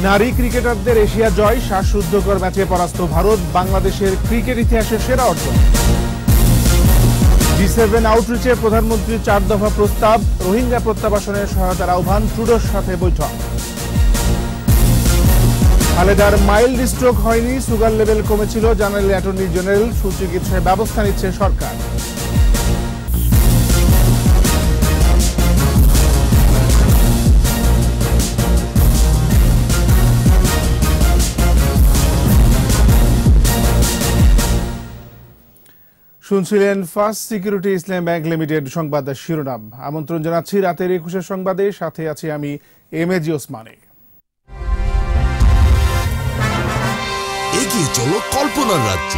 নারী ক্রিকেটারদের এশিয়া জয়, শ্বাসরুদ্ধকর ম্যাচে পরাস্ত ভারত, বাংলাদেশের ক্রিকেট ইতিহাসের সেরা অর্জন। জি7 আউটরিচে প্রধানমন্ত্রীর 4 দফা প্রস্তাব, রোহিঙ্গা প্রত্যাবাসনের সহায়তার আহ্বান, ট্রুডোর সাথে বৈঠক। খালেদার মাইল্ড স্ট্রোক হয়নি, সুগার লেভেল কমেছিল, জানালেন অ্যাটর্নি জেনারেল। সুচিকিৎসায় ব্যবস্থা নিচ্ছে সরকার। শুনছিলেন first security Islam bank limited সংবাদ শিরোনাম। আমন্ত্রণ জানাচ্ছি রাতের 21 সংবাদে, সাথে আছি আমি এমএজি ওসমানে। এগিয়ে চলো কল্পনার রাজ্যে।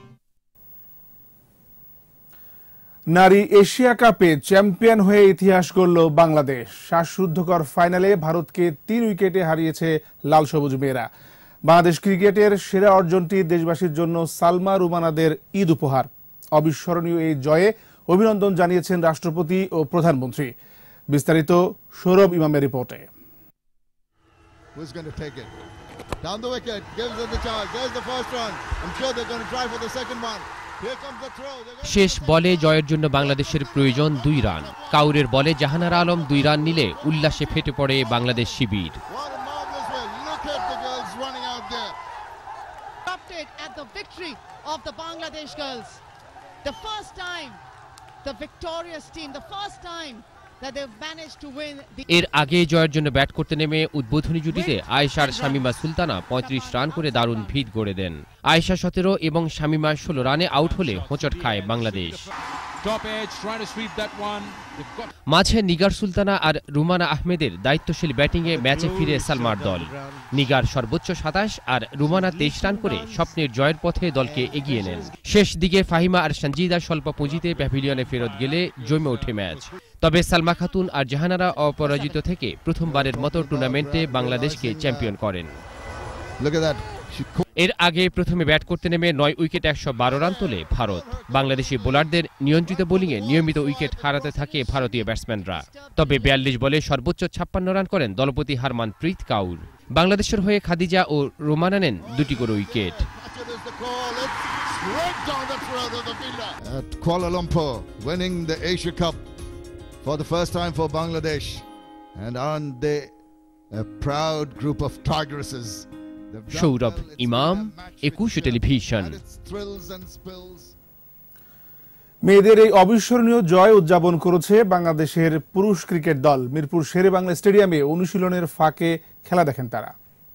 নারী এশিয়া কাপে চ্যাম্পিয়ন হয়ে ইতিহাস গড়ল বাংলাদেশ। শ্বাসরুদ্ধকর ফাইনালে ভারতকে 3 উইকেটে হারিয়েছে লাল সবুজ মেয়েরা। বাংলাদেশ ক্রিকেটের সেরা অর্জনটি দেশবাসীর জন্য সালমা রুমানাদের ঈদ উপহার। অবিস্মরণীয় এই জয়ে অভিনন্দন জানিয়েছেন রাষ্ট্রপতি ও প্রধানমন্ত্রী। বিস্তারিত সৌরভ ইমামের রিপোর্টে। শেষ বলে জয়ের জন্য বাংলাদেশের প্রয়োজন 2 রান। কাউরের বলে জাহানারা আলম 2 রান নিলে উল্লাসে ফেটে পড়ে বাংলাদেশ শিবির। The first time, the victorious team, the first time that they've managed to win. এর আগে জয়ের জন্য ব্যাট করতে নেমে উদ্বোধনী জুটিতে আয়েশা আর শামিমা সুলতানা 35 রান করে দারুণ ভিত গড়ে দেন। আয়েশা 17 এবং শামিমা 16 রানে আউট হলে হোঁচট খায় বাংলাদেশ। মাঝে নিগার সুলতানা আর রুমানা আহমেদের দায়িত্বশীল ব্যাটিংয়ে ম্যাচে ফিরে সালমার দল। নিগার সর্বোচ্চ 27 আর রুমানা 23 রান করে স্বপ্নের জয়ের পথে দলকে এগিয়ে নেন। শেষ দিকে ফাহিমা আর সঞ্জিদা স্বল্প পুঁজিতে প্যাভিলিয়নে ফেরত গেলে জমে ওঠে ম্যাচ। তবে সালমা খাতুন আর জাহানারা অপরাজিত থেকে প্রথমবারের মতো টুর্নামেন্টে বাংলাদেশকে চ্যাম্পিয়ন করেন। এর আগে প্রথমে ব্যাট করতে নেমে 9 উইকেট 112 রান তোলে ভারত। বাংলাদেশি বোলারদের নিয়ন্ত্রিত বোলিংয়ে নিয়মিত উইকেট হারাতে থাকে ভারতীয় ব্যাটসম্যানরা। তবে 42 বলে সর্বোচ্চ 56 রান করেন দলপতি হারমানপ্রীত কাউর। বাংলাদেশের হয়ে খাদিজা ও রোমানা নেন 2টি করে wicket. Kuala Lumpur winning the Asia Cup for the first time for Bangladesh, and aren't they a proud group of tigresses? Saurav Imam, 21 television. মেয়েদের এই অবিস্মরণীয় জয় উদযাপন করেছে বাংলাদেশের পুরুষ ক্রিকেট দল। মিরপুর শেরেবাংলা স্টেডিয়ামে অনুশীলনের ফাঁকে খেলা দেখেন তারা।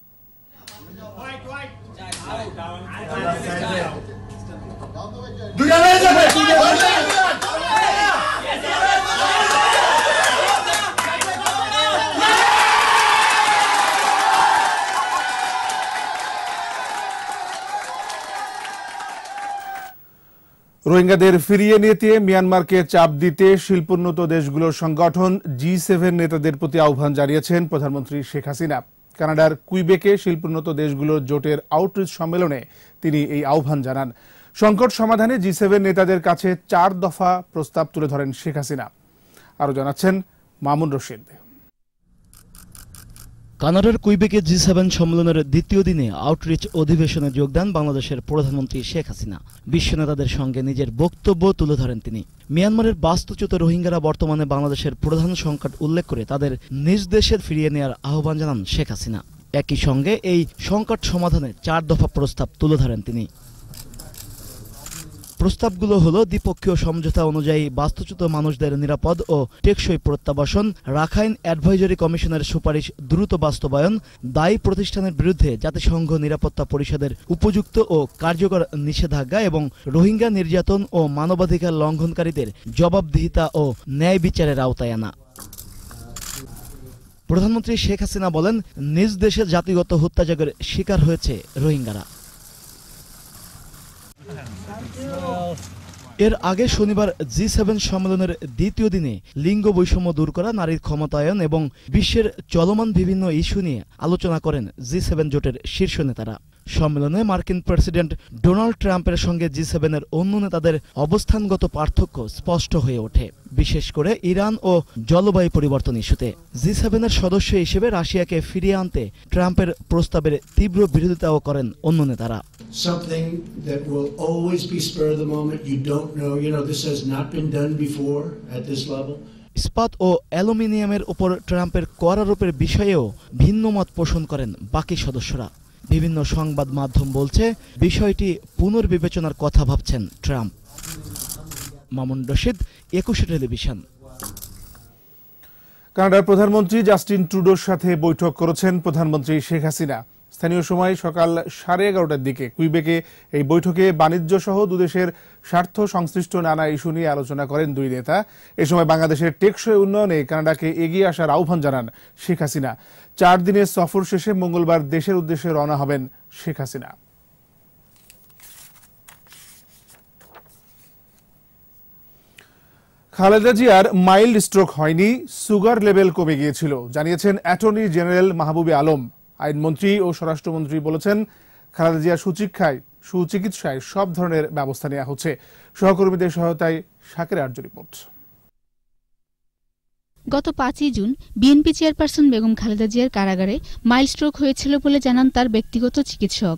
রোহিঙ্গাদের ফিরিয়ে নিতে মিয়ানমারকে চাপ দিতে শিল্পোন্নত দেশগুলোর সংগঠন জি7 নেতাদের প্রতি আহ্বান জানিয়েছেন প্রধানমন্ত্রী শেখ হাসিনা। কানাডার কুইবেকে শিল্পোন্নত দেশগুলোর জোটের আউটরিচ সম্মেলনে তিনি এই আহ্বান জানান। সংকট সমাধানে জি7 নেতাদের কাছে 4 দফা প্রস্তাব তুলে ধরেন শেখ হাসিনা। আরো জানাচ্ছেন মামুন রশিদ। কানাডার কুইবেকে জি7 সম্মেলনের দ্বিতীয় দিনে আউটরিচ অধিবেশনে যোগ দেন বাংলাদেশের প্রধানমন্ত্রী শেখ হাসিনা। বিশ্ব নেতাদের সঙ্গে নিজের বক্তব্য তুলে ধরেন তিনি। মিয়ানমারের বাস্তুচ্যুত রোহিঙ্গারা বর্তমানে বাংলাদেশের প্রধান সংকট উল্লেখ করে তাদের নিজ দেশে ফিরিয়ে নেওয়ার আহ্বান জানান শেখ হাসিনা। একই সঙ্গে এই সংকট সমাধানে 4 দফা প্রস্তাব তুলে ধরেন তিনি। প্রস্তাবগুলো হলো দ্বিপক্ষীয় সমঝোতা অনুযায়ী বাস্তুচ্যুত মানুষদের নিরাপদ ও টেকসই প্রত্যাবাসন, রাখাইন অ্যাডভাইজরি কমিশনের সুপারিশ দ্রুত বাস্তবায়ন, দায়ী প্রতিষ্ঠানের বিরুদ্ধে জাতিসংঘ নিরাপত্তা পরিষদের উপযুক্ত ও কার্যকর নিষেধাজ্ঞা এবং রোহিঙ্গা নির্যাতন ও মানবাধিকার লঙ্ঘনকারীদের জবাবদিহিতা ও ন্যায় বিচারের আওতায় আনা। প্রধানমন্ত্রী শেখ হাসিনা বলেন, নিজ দেশে জাতিগত হত্যাযজ্ঞের শিকার হয়েছে রোহিঙ্গারা। এর আগে শনিবার জি7 সম্মেলনের দ্বিতীয় দিনে লিঙ্গ বৈষম্য দূর করা, নারীর ক্ষমতায়ন এবং বিশ্বের চলমান বিভিন্ন ইস্যু নিয়ে আলোচনা করেন জি7 জোটের শীর্ষ নেতারা। সম্মেলনে মার্কিন প্রেসিডেন্ট ডোনাল্ড ট্রাম্পের সঙ্গে জি7-এর অন্য নেতাদের অবস্থানগত পার্থক্য স্পষ্ট হয়ে ওঠে, বিশেষ করে ইরান ও জলবায়ু পরিবর্তন ইস্যুতে। জি7-এর সদস্য হিসেবে রাশিয়াকে ফিরিয়ে আনতে ট্রাম্পের প্রস্তাবের তীব্র বিরোধিতাও করেন অন্য নেতারা। Something that will always be spur of the moment. You don't know, this has not been done before at this level. ইস্পাত ও অ্যালুমিনিয়ামের উপর ট্রাম্পের কর আরোপের বিষয়েও ভিন্ন মত পোষণ করেন বাকি সদস্যরা। বিভিন্ন সংবাদ মাধ্যম বলছে বিষয়টি পুনর্বিবেচনার কথা ভাবছেন ট্রাম্প। মামুন রশিদ, 21 টেলিভিশন। কানাডার প্রধানমন্ত্রী জাস্টিন ট্রুডোর সাথে বৈঠক করেছেন প্রধানমন্ত্রী শেখ হাসিনা। স্থানীয় সময় সকাল 11:30টার দিকে কুইবেকে এই বৈঠকে বাণিজ্য সহ দুদেশের স্বার্থ সংশ্লিষ্ট নানা ইস্যু নিয়ে আলোচনা করেন দুই নেতা। এ সময় বাংলাদেশের টেকসই উন্নয়নে কানাডাকে এগিয়ে আসার আহ্বান জানান শেখ হাসিনা। 4 দিনের সফর শেষে মঙ্গলবার দেশের উদ্দেশ্যে রওনা হবেন শেখ হাসিনা। খালেদা জিয়ার মাইল্ড স্ট্রোক হয়নি, সুগার লেভেল কমে গিয়েছিল জানিয়েছেন অ্যাটর্নি জেনারেল মাহবুবে আলম। আইনমন্ত্রী ও স্বরাষ্ট্রমন্ত্রী বলেছেন, খালেদা জিয়ার সুচিকিৎসায় সব ধরনের ব্যবস্থা নেওয়া হচ্ছে। সহকর্মীদের সহায়তায় শাকের আর্য রিপোর্ট। গত 5 June BNP chairperson Begum Khaleda জিয়ার কারাগারে মাইল্ড স্ট্রোক হয়েছিল বলে জানান তার ব্যক্তিগত চিকিৎসক।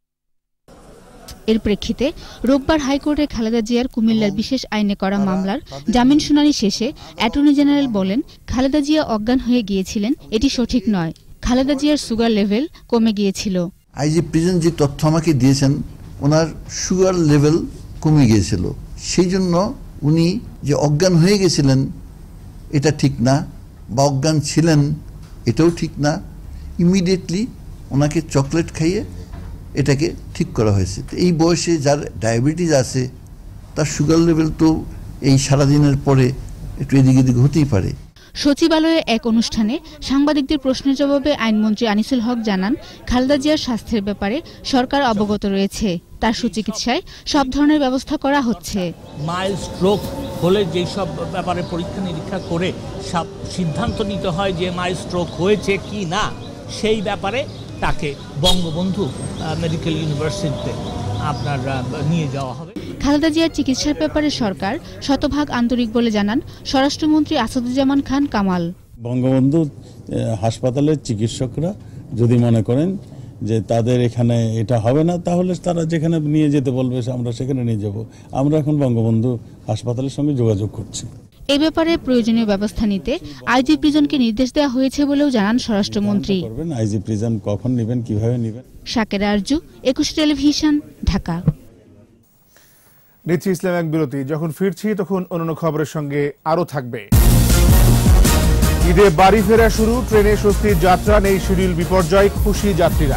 এর প্রেক্ষিতে রোববার হাইকোর্টে খালেদা জিয়ার কুমিল্লার বিশেষ আইনে করা মামলার জামিন শুনানি শেষে অ্যাটর্নি জেনারেল বলেন, খালেদা জিয়া অজ্ঞান হয়ে গিয়েছিলেন, এটি সঠিক নয়। খালেদা জিয়ার সুগার লেভেল কমে গিয়েছিল। আইজি প্রেসিডেন্ট যে তথ্য আমাকে দিয়েছেন, ওনার সুগার লেভেল কমে গিয়েছিল, সেই জন্য উনি যে অজ্ঞান হয়ে গেছিলেন এটা ঠিক না, বা অজ্ঞান ছিলেন এটাও ঠিক না। ইমিডিয়েটলি ওনাকে চকলেট খাইয়ে এটাকে ঠিক করা হয়েছে। এই বয়সে যার ডায়াবেটিস আছে তার সুগার লেভেল তো এই সারাদিনের পরে একটু এদিক এদিক হতেই পারে। সচিবালয়ে এক অনুষ্ঠানে সাংবাদিকদের প্রশ্নের জবাবে আইনমন্ত্রী আনিসুল হক জানান, খালেদা জিয়ার স্বাস্থ্যের ব্যাপারে সরকার অবগত রয়েছে, তার সুচিকিৎসায় সব ধরনের ব্যবস্থা করা হচ্ছে। মাইল্ড স্ট্রোক হলে যেই সব ব্যাপারে পরীক্ষা নিরীক্ষা করে সব সিদ্ধান্ত নিতে হয় যে মাইল্ড স্ট্রোক হয়েছে কি না, সেই ব্যাপারে তাকে বঙ্গবন্ধু মেডিকেল ইউনিভার্সিটিতে নিয়ে যাওয়া হবে। খালেদা জিয়ার চিকিৎসার ব্যাপারে সরকার শতভাগ আন্তরিক বলে জানান স্বরাষ্ট্রমন্ত্রী আসাদুজ্জামান খান কামাল। বঙ্গবন্ধু হাসপাতালের চিকিৎসকরা যদি মনে করেন যে তাদের এখানে এটা হবে না, তাহলে তারা যেখানে নিয়ে যেতে বলবে আমরা সেখানে নিয়ে যাব। আমরা এখন বঙ্গবন্ধু হাসপাতালের সঙ্গে যোগাযোগ করছি। এ ব্যাপারে প্রয়োজনীয় ব্যবস্থা নিতে আইজি প্রিজনকে নির্দেশ দেওয়া হয়েছে বলেও জানান স্বরাষ্ট্রমন্ত্রী। আইজি প্রিজন কখন নেবেন, কিভাবে নেবেন। শাকের আরজু, 21 টেলিভিশন, ঢাকা। নিচ্ছি ইসলাম এক বিরতি। যখন ফিরছি তখন অন্যান্য খবরের সঙ্গে আরো থাকবে। ঈদে বাড়ি ফেরা শুরু, ট্রেনে স্বস্তির যাত্রা, নেই শিডিউল বিপর্যয়, খুশি যাত্রীরা।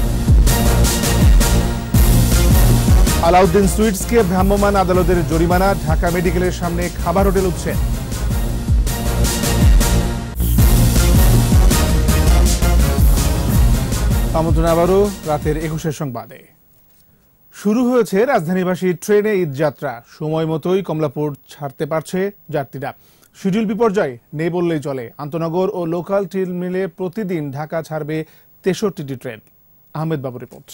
আলাউদ্দিন সুইটসকে ভ্রাম্যমাণ আদালতের জরিমানা, ঢাকা মেডিকেলের সামনে খাবার হোটেল উঠছে। আমন্ত্রণ আবারও রাতের 21 সংবাদে। শুরু হয়েছে রাজধানীবাসী ট্রেনে ঈদ যাত্রা। সময় মতোই কমলাপুর ছাড়তে পারছে যাত্রীরা। শিডিউল বিপর্যয় নেই বললেই চলে। আন্তনগর ও লোকাল ট্রেন মিলে প্রতিদিন ঢাকা ছাড়বে 63টি ট্রেন। আহমেদ বাবু রিপোর্ট।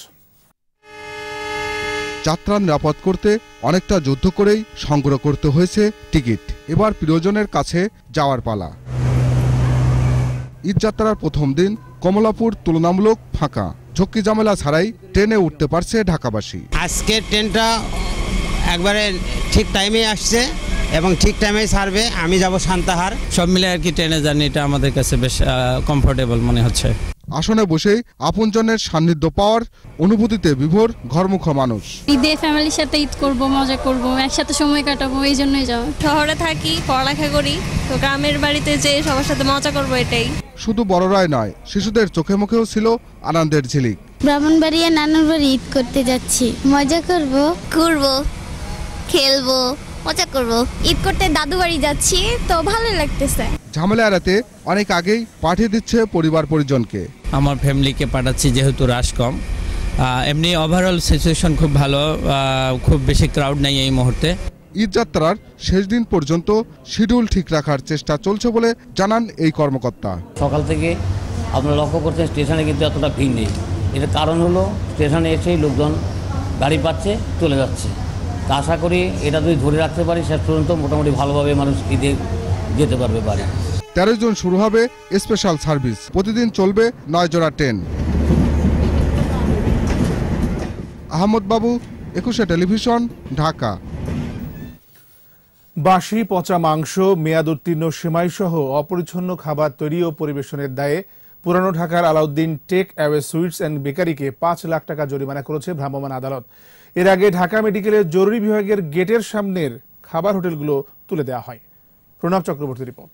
যাত্রা নিরাপদ করতে অনেকটা যুদ্ধ করেই সংগ্রহ করতে হয়েছে টিকিট। এবার প্রিয়জনের কাছে যাওয়ার পালা। ঈদযাত্রার প্রথম দিন কমলাপুর তুলনামূলক ফাঁকা। ঝক্কি ঝামেলা ছাড়াই ট্রেনে উঠতে পারছে ঢাকাবাসী। আজকের ট্রেনটা একবারে ঠিক টাইমে আসছে এবং ঠিক টাইমেই ছাড়বে। আমি যাব সান্তাহার। সব মিলে আর কি ট্রেনে জার্নিটা আমাদের কাছে বেশ কমফোর্টেবল মনে হচ্ছে। আসনে বসেই আপনজনের সান্নিধ্য পাওয়ার অনুভূতিতে বিভোর ঘরমুখ মানুষ। ঈদে ফ্যামিলির সাথে ঈদ করব, মজা করব, একসাথে সময় কাটাবো, এই জন্যই যাওয়া। শহরে থাকি, পড়ালেখা করি, তো গ্রামের বাড়িতে যে সবার সাথে মজা করব, এটাই। শুধু বড়রাই নয়, শিশুদের চোখে মুখেও ছিল আনন্দের ঝিলিক। ব্রাহ্মণবাড়িয়া নানুর বাড়ি ঈদ করতে যাচ্ছি, মজা করব, খেলবো, মজা করব। ঈদ করতে দাদু বাড়ি যাচ্ছি, তো ভালো লাগতেছে। ঝামেলা এড়াতে অনেক আগেই পাঠিয়ে দিচ্ছে পরিবার পরিজনকে। আমার ফ্যামিলিকে পাঠাচ্ছি যেহেতু রাশ কম। এমনি ওভারঅল সিচুয়েশন খুব ভালো, খুব বেশি ক্রাউড নেই এই মুহূর্তে। ঈদযাত্রার শেষ দিন পর্যন্ত শিডিউল ঠিক রাখার চেষ্টা চলছে বলে জানান এই কর্মকর্তা। সকাল থেকে আপনারা লক্ষ্য করছেন স্টেশনে কিন্তু এতটা ভিড় নেই, এর কারণ হলো স্টেশনে এসেই লোকজন গাড়ি পাচ্ছে চলে যাচ্ছে। তা আশা করি এটা যদি ধরে রাখতে পারি শেষ পর্যন্ত মোটামুটি ভালোভাবে মানুষ ঈদে যেতে পারবে বাড়ি। 13 জুন শুরু হবে স্পেশাল সার্ভিস, প্রতিদিন চলবে 9 জোড়া ট্রেন। আহমদ বাবু, 21 টেলিভিশন, ঢাকা। বাসি পচা মাংস, মেয়াদ উত্তীর্ণ সেমাই সহ অপরিচ্ছন্ন খাবার তৈরি ও পরিবেশনের দায়ে পুরানো ঢাকার Alauddin take away sweets and বেকারিকে 5 লাখ টাকা জরিমানা করেছে ভ্রাম্যমাণ আদালত। এর আগে ঢাকা মেডিকেলের জরুরি বিভাগের গেটের সামনের খাবার হোটেলগুলো তুলে দেওয়া হয়। প্রণব চক্রবর্তী রিপোর্ট।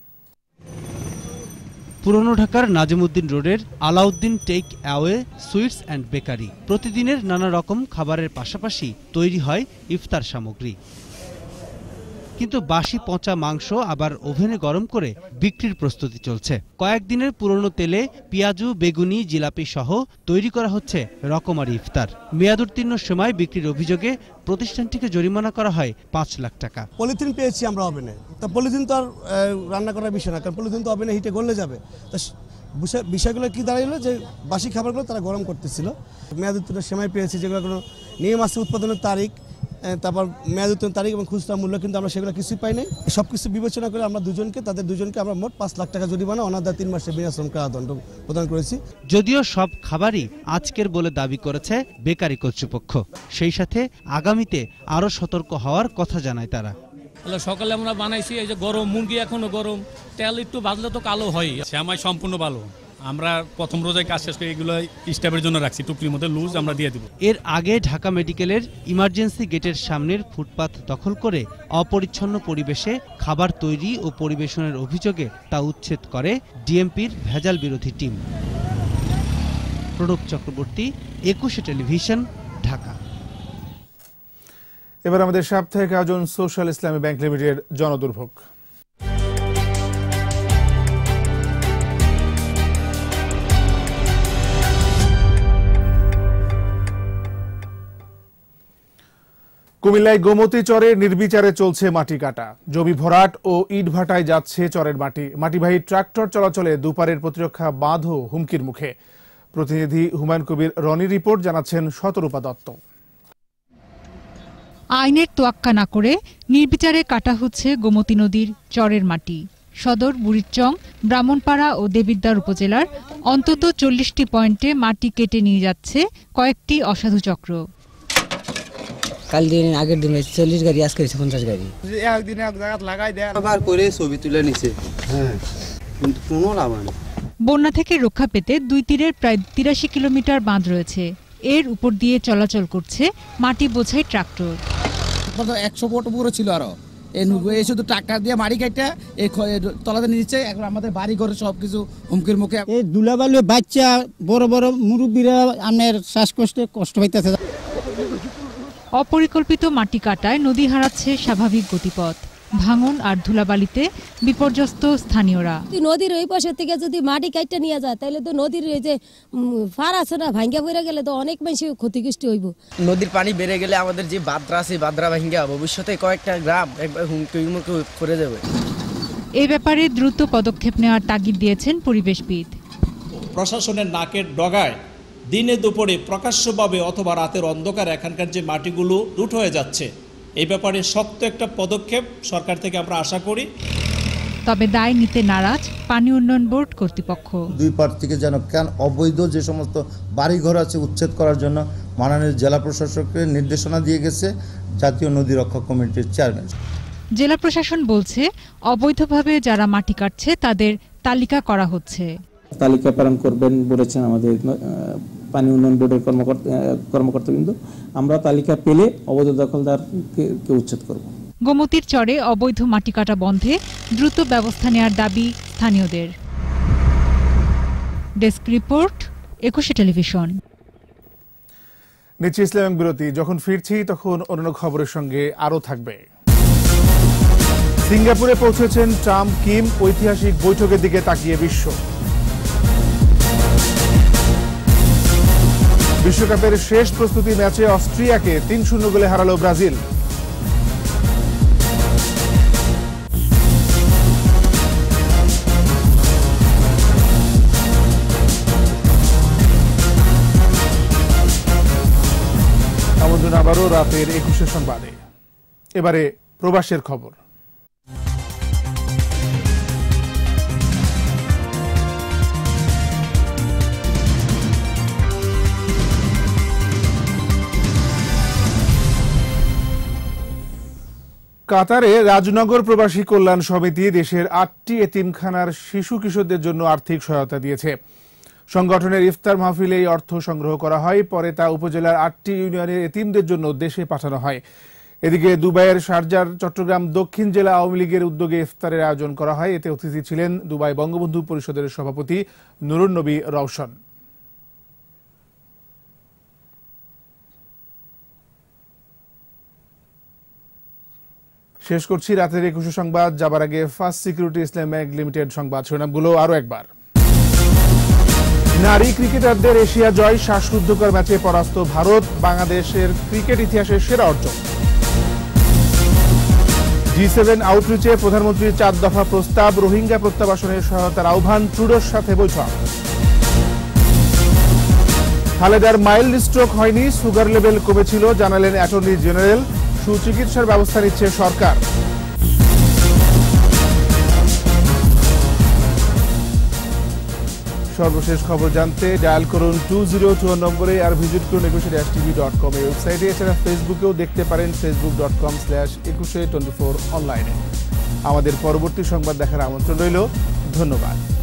পুরনো ঢাকার নাজিমউদ্দিন রোডের Alauddin take away sweets and bakery প্রতিদিনের নানা রকম খাবারের পাশাপাশি তৈরি হয় ইফতার সামগ্রী। কিন্তু বাসি পচা মাংস আবার ওভেনে গরম করে বিক্রির প্রস্তুতি চলছে। কয়েকদিনের পুরনো তেলে পেঁয়াজু, বেগুনি, জিলাপি সহ তৈরি করা হচ্ছে রকমারি ইফতার। মেয়াদোত্তীর্ণ সেমাই বিক্রির অভিযোগে প্রতিষ্ঠানটিকে জরিমানা করা হয় 5 লাখ টাকা। পলিথিন পেয়েছি আমরা ওভেনে, তা পলিথিন তো আর রান্না করার বিষয় না, কারণ পলিথিন তো ওভেনে হিটে গলে যাবে। তা বিষয়গুলো কি দাঁড়াইলো যে বাসি খাবারগুলো তারা গরম করতেছিল। মেয়াদোত্তীর্ণ সেমাই পেয়েছি যেগুলো কোনো নিয়ম আছে, উৎপাদনের তারিখ, তারপর মেয়াদোত্তীর্ণ তারিখ এবং খুচরা মূল্য, কিন্তু আমরা সেগুলো কিছুই পাই নাই। সব কিছু বিবেচনা করে আমরা তাদের দুজনকে আমরা মোট 5 লাখ টাকা জরিমানা, অনাদার 3 মাসের বিনাশ্রম কারাদণ্ড প্রদান করেছি। যদিও সব খাবারই আজকের বলে দাবি করেছে বেকারি কর্তৃপক্ষ, সেই সাথে আগামীতে আরো সতর্ক হওয়ার কথা জানায় তারা। সকালে আমরা বানাইছি এই যে গরম মুরগি, এখনো গরম, তেল একটু ভাজলে তো কালো হয়। সেমাই সম্পূর্ণ ভালো। আমরা প্রথম রোজায় কাজ শেষ করে এগুলো স্টাফের জন্য রাখছি, টুকরির মধ্যে লুজ আমরা দিয়ে দেব। এর আগে ঢাকা মেডিকেলের ইমার্জেন্সি গেটের সামনের ফুটপাত দখল করে অপরিচ্ছন্ন পরিবেশে খাবার তৈরি ও পরিবেশনের অভিযোগে তা উচ্ছেদ করে ডিএমপির ভেজাল বিরোধী টিম। প্রণব চক্রবর্তী, 21 টেলিভিশন, ঢাকা। এবার আমাদের সাপ্তাহিক আয়োজন সোশ্যাল ইসলামী ব্যাংক লিমিটেড জনদুর্ভোগ। কুমিল্লায় গোমতী চরে নির্বিচারে চলছে মাটি কাটা, জমি ভরাট ও ইট ভাটায় যাচ্ছে চরের মাটিবাহী ট্রাক্টর চলাচলে দুপারের প্রতিরক্ষা বাঁধও হুমকির মুখে। প্রতিনিধি হুমায়ুন কবির রনি রিপোর্ট, জানাচ্ছেন শতরূপা দত্ত। আইনের তোয়াক্কা না করে নির্বিচারে কাটা হচ্ছে গোমতী নদীর চরের মাটি। সদর, বুড়িচং, ব্রাহ্মণপাড়া ও দেবিদ্বার উপজেলার অন্তত 40টি পয়েন্টে মাটি কেটে নিয়ে যাচ্ছে কয়েকটি অসাধু চক্র। কাল দিন আগের দিনে 40 গাড়ি, আজকে 50 গাড়ি। একদিনে এক জায়গা লাগাই দেয়, আবার করে ছবি তুলে নিছে। হ্যাঁ, কিন্তু কোনো লাভ নেই। বন্যা থেকে রক্ষা পেতে দুই তীরের প্রায় 83 কিলোমিটার বাঁধ রয়েছে। এর উপর দিয়ে চলাচল করছে মাটি বোঝাই ট্রাক্টর। 100 ফুট উপরে ছিল, আরো এই শুধু ট্রাক্টর দিয়ে মাটি কাটা এই তলাতে নিচ্ছে। এখন আমাদের বাড়ি ঘরে সবকিছু হুমকির মুখে। এই দুলাবালু বাচ্চা, বড় বড় মুরব্বীরা আমের শ্বাসকষ্টে কষ্ট পাইতেছে। অপরিকল্পিত মাটি কাটায় নদী হারাচ্ছে স্বাভাবিক গতিপথ। ভাঙন আর ধুলাবালিতে বিপর্যস্ত স্থানীয়রা। নদীর ওই পাশে থেকে যদি মাটি কাটতে নিয়ে যায় তাহলে তো নদীর এই যে ফার আছে না, ভাঙ্গা পড়ে গেলে তো অনেক বেশি ক্ষতিগ্রস্ত হইব। নদীর পানি বেড়ে গেলে আমাদের যে বাদরা আছে, বাদরা ভাঙ্গা ভবিষ্যতে কয়েকটা গ্রাম একবার হুমকির মুখে পড়ে যাবে। এই ব্যাপারে দ্রুত পদক্ষেপ নেওয়ার তাগিদ দিয়েছেন পরিবেশবিদ। প্রশাসনের নাকের ডগায় দিনে দুপুরে প্রকাশ্যভাবে অথবা রাতের অন্ধকার এখানকার যে মাটিগুলো লুট হয়ে যাচ্ছে, এই ব্যাপারে শক্ত একটা পদক্ষেপ সরকার থেকে আমরা আশা করি। তবে দায় নিতে নারাজ পানি উন্নয়ন বোর্ড কর্তৃপক্ষ। দুই পার থেকে যেন কেন অবৈধ যে সমস্ত বাড়িঘর আছে উচ্ছেদ করার জন্য মাননীয় জেলা প্রশাসককে নির্দেশনা দিয়ে গেছে জাতীয় নদী রক্ষা কমিটির চেয়ারম্যান। জেলা প্রশাসন বলছে অবৈধভাবে যারা মাটি কাটছে তাদের তালিকা করা হচ্ছে। তালিকা প্রেরণ করবেন বলেছেন আমাদের পানি উন্নয়ন বোর্ডের কর্মকর্তা, কিন্তু আমরা তালিকা পেলে অবৈধ দখলদারকে উচ্ছেদ করব। গোমতীর চরে অবৈধ মাটি কাটা বন্ধে দ্রুত ব্যবস্থা নেওয়ার দাবি স্থানীয়দের। Desk report, 21 television. নিচে ইসলামিক বিরতি। যখন ফিরছি তখন অন্য খবরের সঙ্গে আরও থাকবে। সিঙ্গাপুরে পৌঁছেছেন ট্রাম্প কিম, ঐতিহাসিক বৈঠকের দিকে তাকিয়ে বিশ্ব। বিশ্বকাপের শেষ প্রস্তুতি ম্যাচে অস্ট্রিয়াকে 3-0 গোলে হারালো ব্রাজিল। আসুন আবারও রাতের 21 সংবাদে। এবারে প্রবাসের খবর। কাতারে রাজনগর প্রবাসী কল্যাণ সমিতি দেশের 8টি এতিমখানার শিশু কিশোরদের জন্য আর্থিক সহায়তা দিয়েছে। সংগঠনের ইফতার মাহফিলে এই অর্থ সংগ্রহ করা হয়, পরে তা উপজেলার 8টি ইউনিয়নের এতিমদের জন্য দেশে পাঠানো হয়। এদিকে দুবাইয়ের শারজার চট্টগ্রাম দক্ষিণ জেলা আওয়ামী লীগের উদ্যোগে ইফতারের আয়োজন করা হয়। এতে অতিথি ছিলেন দুবাই বঙ্গবন্ধু পরিষদের সভাপতি নুরুন নবী রওশন। শেষ করছি রাতের 21 সংবাদ। যাবার আগে first security Islam bank limited সংবাদ শিরোনামগুলো আরো একবার। নারী ক্রিকেটারদের এশিয়া জয়, শ্বাসরুদ্ধকর ম্যাচে পরাস্ত ভারত, বাংলাদেশের ক্রিকেট ইতিহাসের সেরা অর্জন। G7 আউটরিচে প্রধানমন্ত্রীর 4 দফা প্রস্তাব, রোহিঙ্গা প্রত্যাবাসনের সহায়তার আহ্বান, ট্রুডোর সাথে বৈঠক। খালেদার মাইল্ড স্ট্রোক হয়নি, সুগার লেভেল কমেছিল, জানালেন অ্যাটর্নি জেনারেল। সুচিকিৎসার ব্যবস্থা নিচ্ছে সরকার। সর্বশেষ খবর জানতে ডায়াল করুন 2021 নম্বরে আর ভিজিট করুন 21-tv.com এই ওয়েবসাইটে। এছাড়া ফেসবুকেও দেখতে পারেন facebook.com/2124 অনলাইনে। আমাদের পরবর্তী সংবাদ দেখার আমন্ত্রণ রইল। ধন্যবাদ।